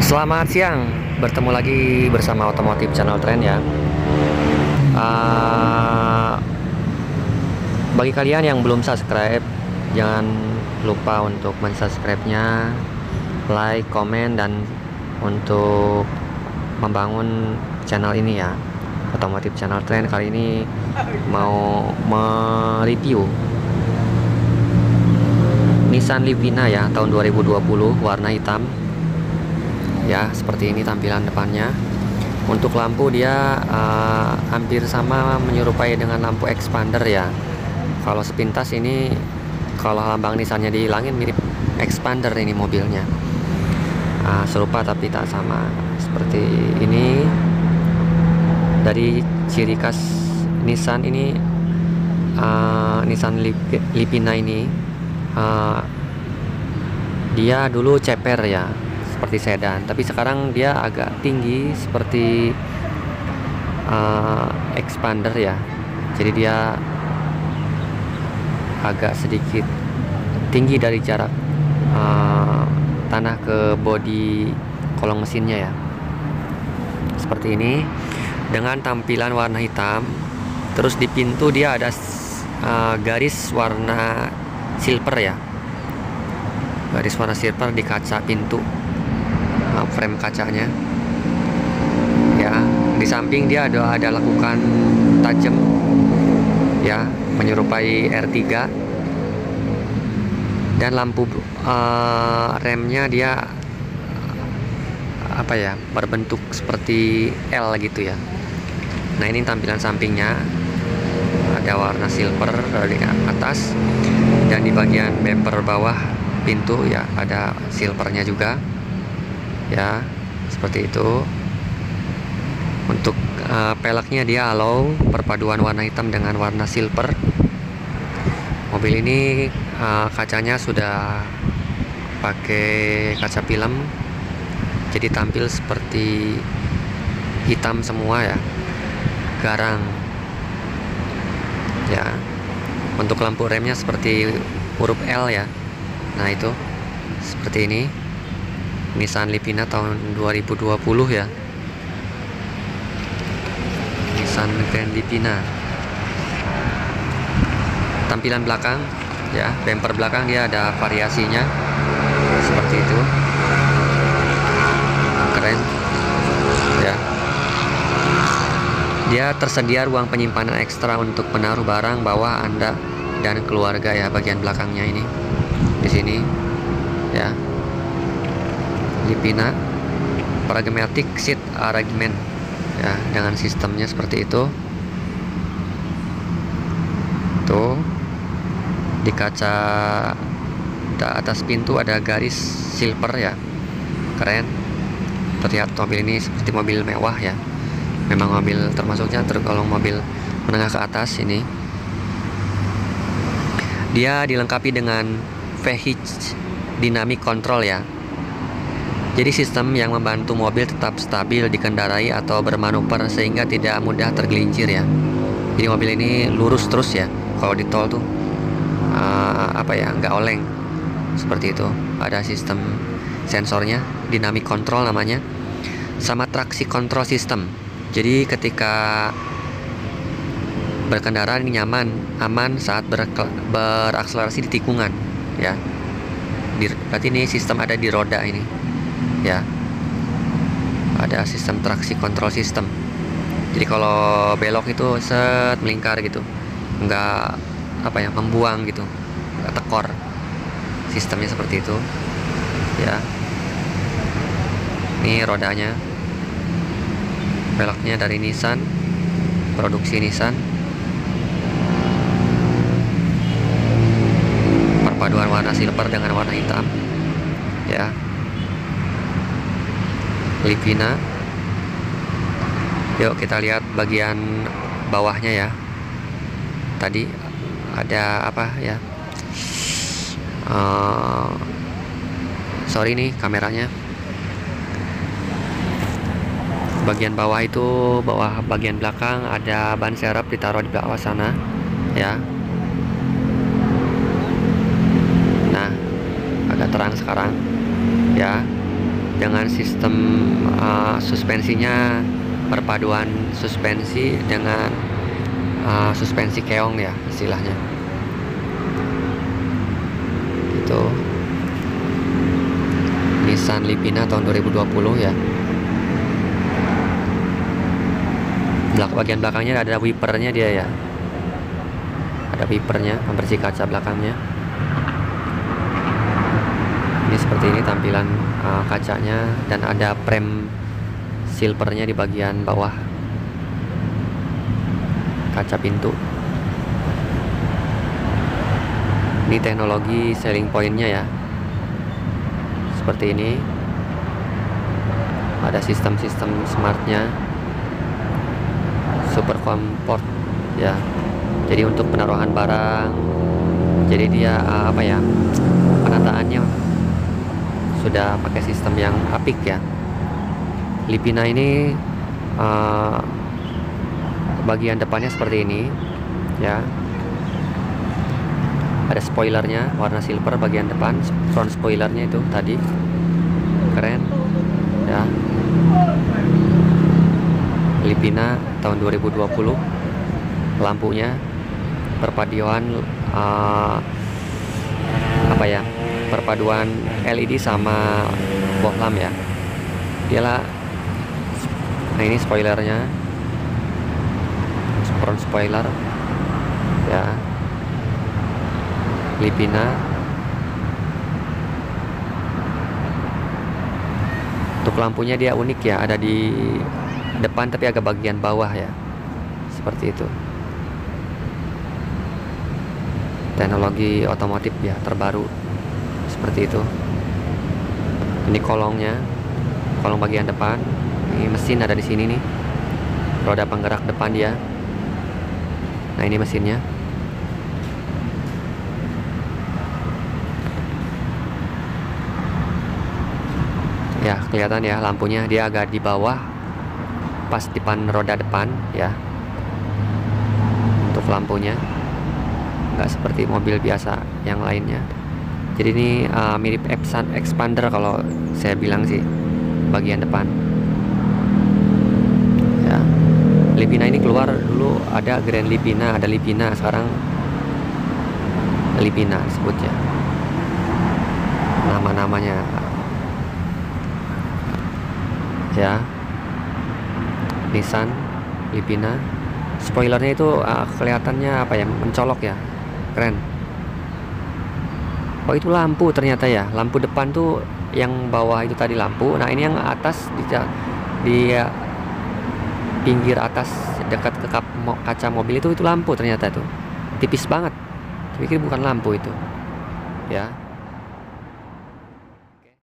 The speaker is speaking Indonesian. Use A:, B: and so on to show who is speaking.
A: Selamat siang, bertemu lagi bersama Otomotif Channel Trend ya. Uh, Bagi kalian yang belum subscribe, jangan lupa untuk mensubscribe-nya, like, komen, dan untuk membangun channel ini ya. Otomotif Channel Trend kali ini mau mereview Nissan Livina ya, tahun 2020, warna hitam. Ya, seperti ini tampilan depannya. Untuk lampu dia hampir sama menyerupai dengan lampu expander ya. Kalau sepintas ini, kalau lambang Nissannya dihilangin mirip expander ini mobilnya. Serupa tapi tak sama. Seperti ini. Dari ciri khas Nissan ini, Nissan Livina ini, dia dulu ceper ya, seperti sedan, tapi sekarang dia agak tinggi seperti expander ya. Jadi dia agak sedikit tinggi dari jarak tanah ke bodi kolong mesinnya ya. Seperti ini dengan tampilan warna hitam. Terus di pintu dia ada garis warna silver ya. Garis warna silver di kaca pintu, frame kacanya ya. Di samping dia ada lekukan tajam ya, menyerupai R3. Dan lampu remnya dia berbentuk seperti L gitu ya. Nah, ini tampilan sampingnya, ada warna silver dari atas, dan di bagian bumper bawah pintu ya ada silvernya juga ya, seperti itu. Untuk peleknya dia alloy perpaduan warna hitam dengan warna silver. Mobil ini kacanya sudah pakai kaca film, jadi tampil seperti hitam semua ya, garang ya. Untuk lampu remnya seperti huruf L ya. Nah, itu seperti ini Nissan Livina tahun 2020 ya. Nissan Grand Livina. Tampilan belakang ya, bumper belakang dia ada variasinya seperti itu, keren ya. Dia tersedia ruang penyimpanan ekstra untuk menaruh barang bawah Anda dan keluarga ya, bagian belakangnya ini di sini ya. Livina pragmatic seat arrangement ya, dengan sistemnya seperti itu. Tuh, di kaca atas pintu ada garis silver ya, keren. Terlihat mobil ini seperti mobil mewah ya. Memang mobil termasuknya tergolong mobil menengah ke atas ini. Dia dilengkapi dengan VHIT dynamic control ya. Jadi sistem yang membantu mobil tetap stabil dikendarai atau bermanuver sehingga tidak mudah tergelincir ya. Jadi mobil ini lurus terus ya. Kalau di tol tuh nggak oleng seperti itu. Ada sistem sensornya, dynamic control namanya, sama traksi control system. Jadi ketika berkendara ini nyaman, aman saat berakselerasi di tikungan ya. Berarti ini sistem ada di roda ini ya. Ada sistem traksi control system. Jadi kalau belok itu set melingkar gitu, nggak membuang gitu, nggak tekor. Sistemnya seperti itu ya. Ini rodanya, velgnya dari Nissan, produksi Nissan. Perpaduan warna silver dengan warna hitam ya. Livina. Yuk kita lihat bagian bawahnya ya. Tadi ada apa ya, sorry nih kameranya. Bagian bawah itu, bawah bagian belakang ada ban serep ditaruh di bawah sana ya. Nah, agak terang sekarang ya. dengan sistem suspensinya perpaduan suspensi dengan suspensi keong ya istilahnya gitu. Nissan Livina tahun 2020 ya. Bagian belakangnya ada wipernya dia ya, ada wipernya pembersih kaca belakangnya. Ini seperti ini tampilan kacanya, dan ada frame silvernya di bagian bawah kaca pintu. Ini teknologi selling pointnya ya, seperti ini. Ada sistem-sistem smartnya, super comfort ya. Jadi untuk penaruhan barang, jadi dia apa ya, penataannya sudah pakai sistem yang apik ya. Livina ini bagian depannya seperti ini ya. Ada spoilernya warna silver bagian depan, front spoilernya itu tadi keren ya. Livina tahun 2020, lampunya perpaduan apa ya, perpaduan LED sama bohlam ya. Dialah, nah ini spoilernya, front spoiler ya, Livina. Untuk lampunya dia unik ya, ada di depan tapi agak bagian bawah ya, seperti itu. Teknologi otomotif ya terbaru, seperti itu. Ini kolongnya, kolong bagian depan. Ini mesin ada di sini nih, roda penggerak depan dia. Nah ini mesinnya. Ya kelihatan ya lampunya, dia agak di bawah pas depan roda depan ya. Untuk lampunya nggak seperti mobil biasa yang lainnya. Jadi ini mirip Epson Expander kalau saya bilang sih, bagian depan ya. Livina ini keluar dulu ada Grand Livina, ada Livina, sekarang Livina sebutnya nama-namanya ya. Nissan Livina, spoilernya itu kelihatannya apa ya, mencolok ya, keren. Oh itu lampu ternyata ya, lampu depan tuh yang bawah itu tadi lampu. Nah ini yang atas di pinggir atas dekat ke kaca mobil itu lampu ternyata tuh, tipis banget. Saya pikir bukan lampu itu ya.